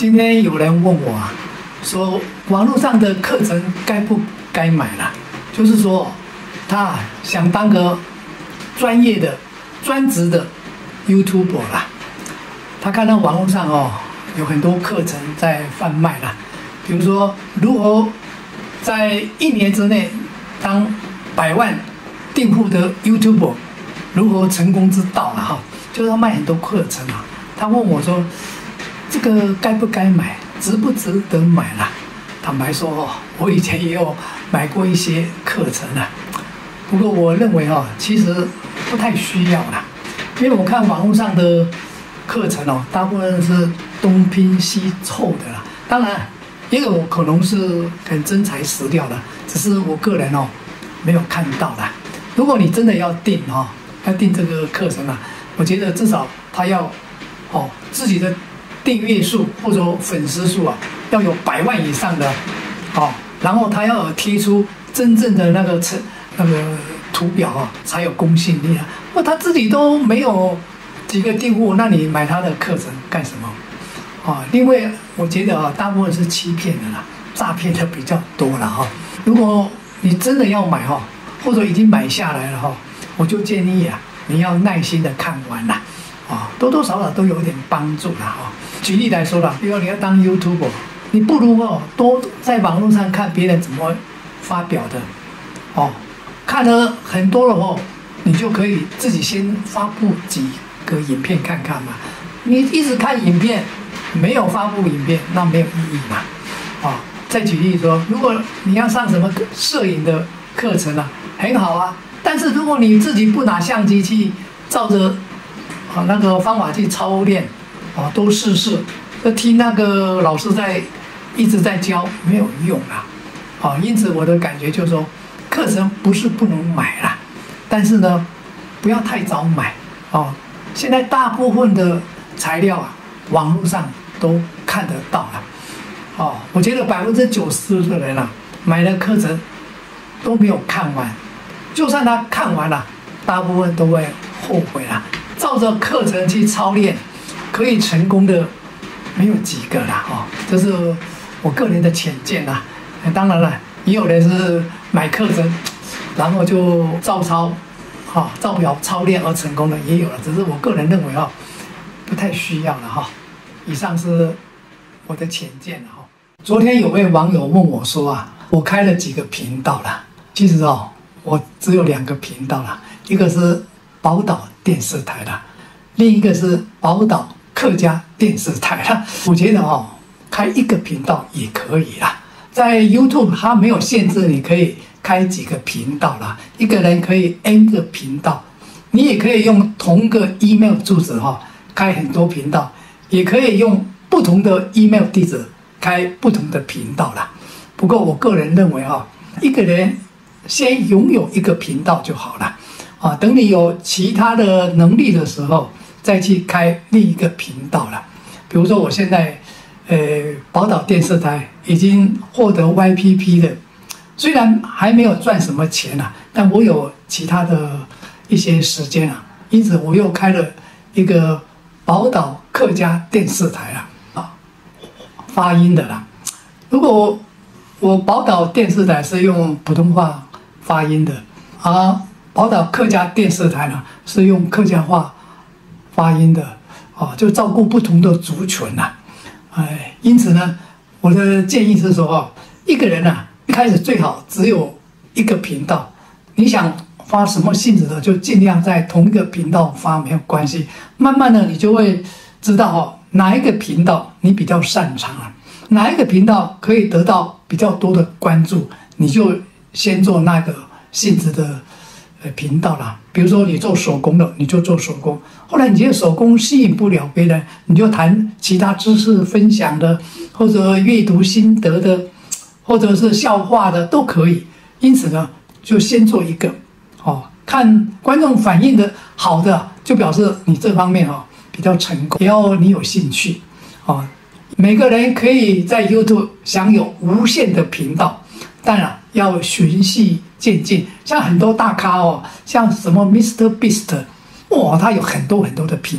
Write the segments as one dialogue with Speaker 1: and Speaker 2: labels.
Speaker 1: 今天有人问我啊，说网络上的课程该不该买了？就是说，他想当个专业的、专职的 YouTuber 啦。他看到网络上有很多课程在贩卖啦，比如说如何在1年之内当100万订户的 YouTuber， 如何成功之道啦就是要卖很多课程啊。他问我说，这个该不该买，值不值得买啦？坦白说我以前也有买过一些课程啊，不过我认为其实不太需要啦，因为我看网络上的课程大部分是东拼西凑的啦，当然也有可能是很真材实料的，只是我个人没有看到啦。如果你真的要订这个课程啊，我觉得至少他要自己的订阅数或者粉丝数啊，要有100万以上的然后他要有贴出真正的那个图表才有公信力啊。或他自己都没有几个订户，那你买他的课程干什么另外我觉得大部分是欺骗的啦，诈骗的比较多啦如果你真的要买或者已经买下来了我就建议你要耐心的看完啦多多少少都有点帮助啦举例来说啦，比如你要当 YouTuber， 你不如多在网络上看别人怎么发表的看了很多了你就可以自己先发布几个影片看看嘛。你一直看影片，没有发布影片，那没有意义嘛再举例说，如果你要上什么摄影的课程啊，很好啊，但是如果你自己不拿相机去照着那个方法去操练都试试，就听那个老师一直在教，没有用啦因此我的感觉就是说，课程不是不能买啦，但是呢不要太早买现在大部分的材料网络上都看得到了我觉得90%的人买的课程都没有看完，就算他看完了，大部分都会后悔啦。照着课程去操练，可以成功的没有几个啦这是我个人的浅见啦。当然了，也有人是买课程，然后就照抄照表操练而成功的也有了，只是我个人认为不太需要了以上是我的浅见了昨天有位网友问我说我开了几个频道啦，其实我只有2个频道啦，一个是宝岛电视台啦，另一个是宝岛客家电视台啦。我觉得开1个频道也可以啦，在 YouTube 它没有限制你可以开几个频道啦，一个人可以 N 个频道，你也可以用同个 email 住址开很多频道，也可以用不同的 email 地址开不同的频道啦。不过我个人认为一个人先拥有1个频道就好了等你有其他的能力的时候再去开另一个频道了。比如说我现在宝岛电视台已经获得 YPP 的，虽然还没有赚什么钱但我有其他的一些时间因此我又开了一个宝岛客家电视台发音的啦。如果我宝岛电视台是用普通话发音的，而宝岛客家电视台呢是用客家话发音的就照顾不同的族群因此呢，我的建议是说一个人一开始最好只有1个频道，你想发什么性质的就尽量在同一个频道发，没有关系。慢慢的你就会知道哪一个频道你比较擅长哪一个频道可以得到比较多的关注，你就先做那个性质的频道啦。比如说你做手工的，你就做手工，后来你觉得手工吸引不了别人，你就谈其他知识分享的，或者阅读心得的，或者是笑话的都可以。因此呢，就先做1个看观众反应的好的，就表示你这方面比较成功，也要你有兴趣每个人可以在 YouTube 享有无限的频道，当然要循序渐进。像很多大咖像什么 Mr. Beast， 他有很多很多的频道，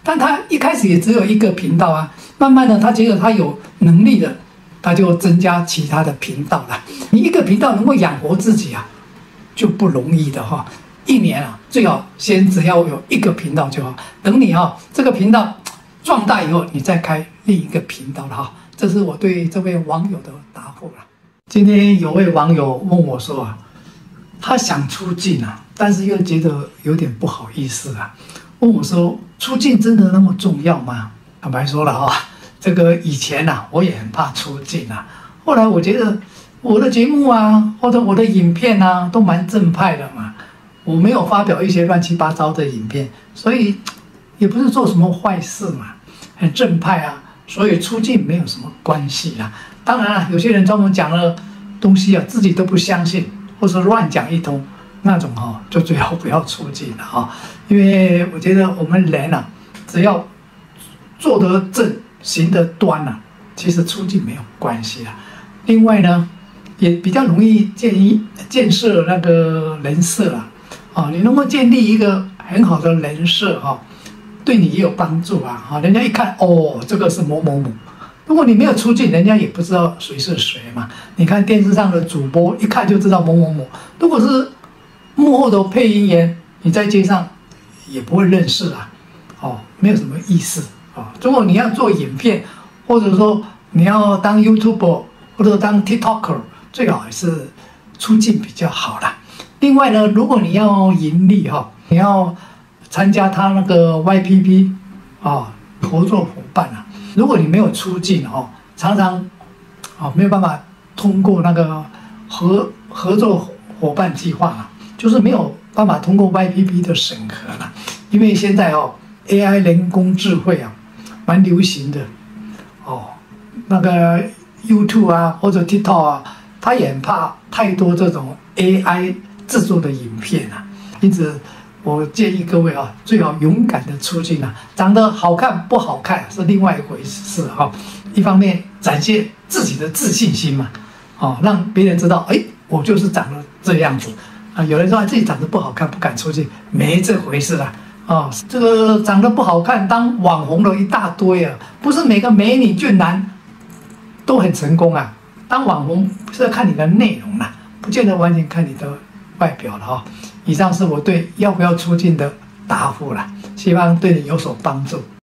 Speaker 1: 但他一开始也只有一个频道啊，慢慢的他觉得他有能力的，他就增加其他的频道了。你一个频道能够养活自己啊，就不容易的哈。一年啊，最好先只要有一个频道就好。等你这个频道壮大以后，你再开另一个频道了哈。这是我对这位网友的答复了。今天有位网友问我说他想出镜但是又觉得有点不好意思问我说出镜真的那么重要吗？坦白说了这个以前我也很怕出镜后来我觉得我的节目或者我的影片都蛮正派的嘛，我没有发表一些乱七八糟的影片，所以也不是做什么坏事嘛，很正派所以出镜没有什么关系当然有些人专门讲了东西自己都不相信，或者乱讲一通，那种就最好不要出镜了因为我觉得我们人只要做得正，行得端其实出镜没有关系另外呢，也比较容易建设那个人设你能够建立一个很好的人设对你也有帮助人家一看这个是某某某。如果你没有出镜，人家也不知道谁是谁嘛。你看电视上的主播，一看就知道某某某。如果是幕后的配音员，你在街上也不会认识没有什么意思如果你要做影片，或者说你要当 YouTuber 或者当 TikToker， 最好还是出镜比较好啦。另外呢，如果你要盈利你要参加他那个 YPP 合作伙伴如果你没有出镜常常没有办法通过那个合作伙伴计划就是没有办法通过 YPP 的审核了。因为现在AI 人工智慧蛮流行的那个 YouTube 或者 TikTok 他也很怕太多这种 AI 制作的影片因此我建议各位最好勇敢的出镜长得好看不好看是另外一回事一方面展现自己的自信心嘛让别人知道我就是长得这样子有人说自己长得不好看不敢出镜，没这回事这个长得不好看当网红的一大堆不是每个美女俊男都很成功当网红是要看你的内容不见得完全看你的外表了以上是我对要不要出镜的答复了，希望对你有所帮助。